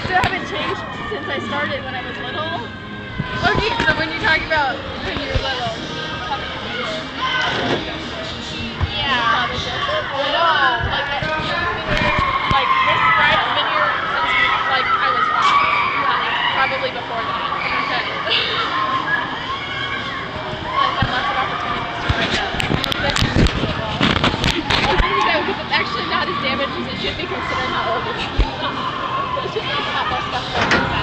still haven't changed since I started when I was little. Okay, so when you talk about when you were little, yeah. No, like this ride has been here since like I was 5. Probably before that. Okay. I've had lots of opportunities to ride that. Because it's actually not as damaged as it should be considering how old it is. It's just like a lot more stuff going on.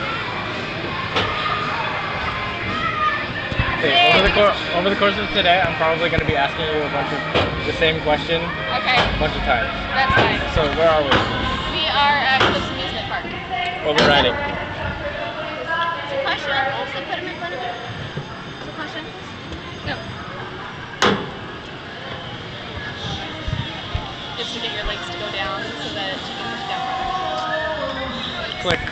Okay, over the course of today, I'm probably going to be asking you a bunch of the same question a bunch of times. That's fine. So where are we? We are at Cliffs Amusement Park. What we're riding? It's a question. I'll put them in front of you. It's a question. No. Just to get your legs to go down so that she can push down farther. Click.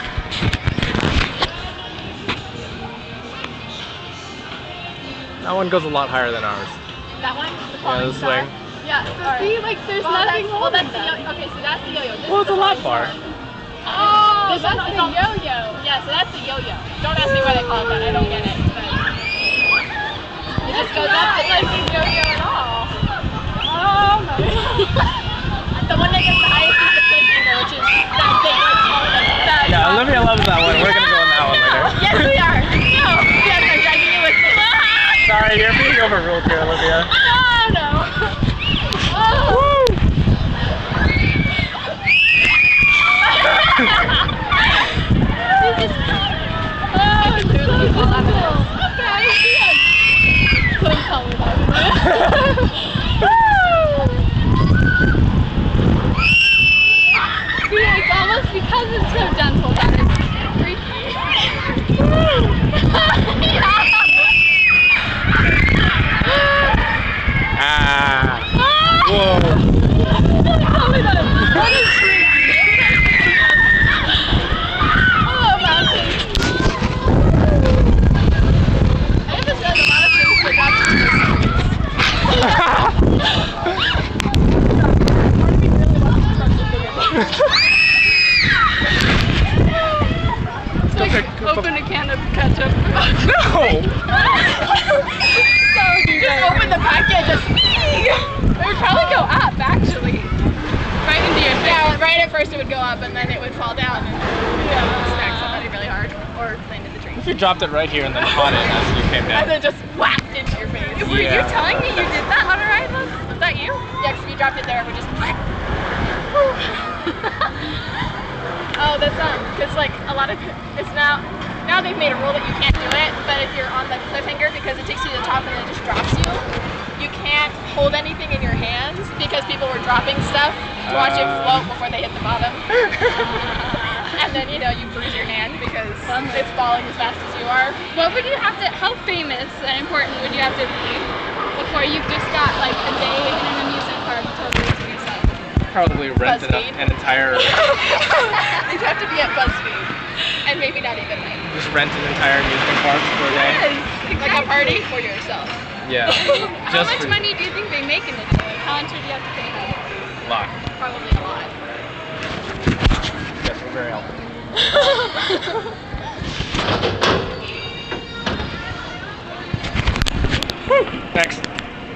That one goes a lot higher than ours. That one? Yeah, the swing. Yeah, so see, like, there's nothing holding that. Okay, so that's the yo-yo. Well, it's a lot far. Oh, that's the yo-yo. Yeah, so that's the yo-yo. Don't ask me why they call it that. I don't get it. But it just goes up. It's like a yo-yo at all. Oh, no. The one that gets the highest is the cliffhanger, which is that big, like, taller than that. Yeah, Olivia loves that one. We're going to go on that one later. Yes, we are. No. Yes, I'm dragging you with me. Sorry, you're being overruled here, Olivia. No. Oh. Woo! It's almost because it's so gentle that it's freaky. Whoa. What is freaky? Oh, mountains. I haven't said a lot of things for Open a can of ketchup. No! So just open the packet, just it would probably go up actually. Right into your face. Yeah, right at first it would go up and then it would fall down and smack somebody really hard or land in the tree. If you dropped it right here and then caught it as you came down. And then just whacked into your face. Yeah. Were you telling me you did that on a ride? Was that you? Yeah, because if you dropped it there, it would just Oh, that's because like a lot of it's now they've made a rule that you can't do it, but if you're on the cliffhanger because it takes you to the top and then it just drops you, you can't hold anything in your hands because people were dropping stuff to watch it float before they hit the bottom. And then you bruise your hand because it's falling as fast as you are. What would you have to? How famous and important would you have to be before you've just got like a day in an amusement park totally to yourself? Probably rent an entire... You'd have to be at BuzzFeed. And maybe not even like... Just rent an entire amusement park for a day? Yes, exactly. Like a party for yourself. Yeah. How much money do you think they make in a day? How much would you have to pay them? A lot. Probably a lot. Yes, we're very helpful. Next.